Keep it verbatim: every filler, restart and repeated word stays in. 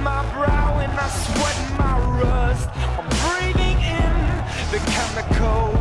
my brow and I sweat my rust. I'm breathing in the chemicals